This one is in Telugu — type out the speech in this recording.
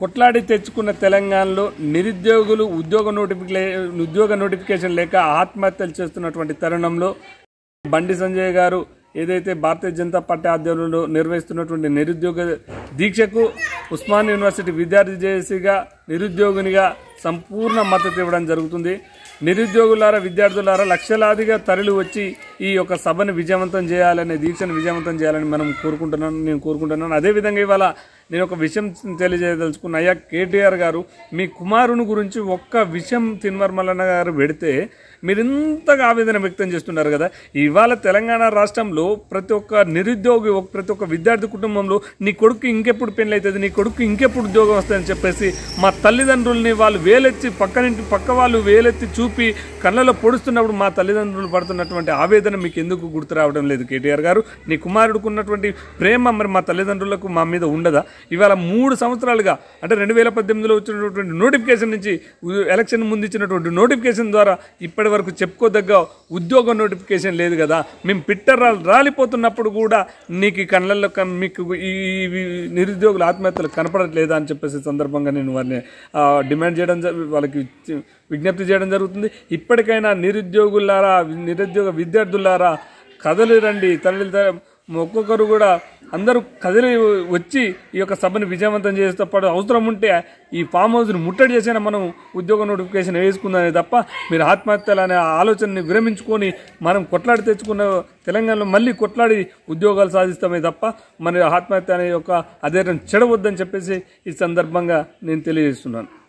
కొట్లాడి తెచ్చుకున్న తెలంగాణలో నిరుద్యోగులు ఉద్యోగ నోటిఫికేషన్ లేక ఆత్మహత్యలు చేస్తున్నటువంటి తరుణంలో బండి సంజయ్ గారు ఏదైతే భారతీయ జనతా పార్టీ ఆధ్వర్యంలో నిర్వహిస్తున్నటువంటి నిరుద్యోగ దీక్షకు ఉస్మాన్ యూనివర్సిటీ విద్యార్థి జేఏసీగా నిరుద్యోగునిగా సంపూర్ణ మద్దతు ఇవ్వడం జరుగుతుంది. నిరుద్యోగులారా విద్యార్థులారా లక్షలాదిగా తరలి వచ్చి ఈ యొక్క సభను విజయవంతం చేయాలని దీక్షను విజయవంతం చేయాలని నేను కోరుకుంటున్నాను. అదేవిధంగా ఇవాళ నేను ఒక విషయం తెలియజేయదలుచుకున్నా. అయ్యా కేటీఆర్ గారు మీ కుమారుని గురించి ఒక్క విషయం తిన్మర్మలన్న గారు పెడితే మీరు ఇంతగా ఆవేదన వ్యక్తం చేస్తున్నారు కదా. ఇవాళ తెలంగాణ రాష్ట్రంలో ప్రతి ఒక్క నిరుద్యోగి ప్రతి ఒక్క విద్యార్థి కుటుంబంలో నీ కొడుకు ఇంకెప్పుడు పెళ్ళి అవుతుంది, నీ కొడుకు ఇంకెప్పుడు ఉద్యోగం వస్తుందని చెప్పేసి మా తల్లిదండ్రుల్ని వాళ్ళు వేలెత్తి పక్క వాళ్ళు వేలెత్తి చూపి కళ్ళలో పొడుస్తున్నప్పుడు మా తల్లిదండ్రులు పడుతున్నటువంటి ఆవేదన మీకు ఎందుకు గుర్తు రావడం లేదు కేటీఆర్ గారు? నీ కుమారుడికి ఉన్నటువంటి ప్రేమ మరి మా తల్లిదండ్రులకు మా మీద ఉండదా? ఇవాళ 3 సంవత్సరాలుగా అంటే 2018లో వచ్చినటువంటి నోటిఫికేషన్ నుంచి ఎలక్షన్ ముందు ఇచ్చినటువంటి నోటిఫికేషన్ ద్వారా ఇప్పటి వరకు చెప్పుకోదగ్గ ఉద్యోగ నోటిఫికేషన్ లేదు కదా. మేము పిట్టర్రాలు రాలిపోతున్నప్పుడు కూడా నీకు కళ్ళల్లో మీకు ఈ నిరుద్యోగుల ఆత్మహత్యలు కనపడట్లేదా అని చెప్పేసి సందర్భంగా నేను వారిని డిమాండ్ చేయడం వాళ్ళకి విజ్ఞప్తి చేయడం జరుగుతుంది. ఇప్పటికైనా నిరుద్యోగ విద్యార్థులారా కదలి రండి, ఒక్కొక్కరు కూడా అందరూ కదిలి వచ్చి ఈ యొక్క సభను విజయవంతం చేస్తే పాటు అవసరం ఉంటే ఈ ఫామ్ హౌస్ని ముట్టడి చేసినా మనం ఉద్యోగ నోటిఫికేషన్ వేసుకుందని తప్ప మీరు ఆత్మహత్యలు అనే ఆలోచనని విరమించుకొని మనం కొట్లాడి తెచ్చుకున్న తెలంగాణలో మళ్ళీ కొట్లాడి ఉద్యోగాలు సాధిస్తామే తప్ప మన ఆత్మహత్య అనే యొక్క అధైర్యం చెడవద్దని చెప్పేసి ఈ సందర్భంగా నేను తెలియజేస్తున్నాను.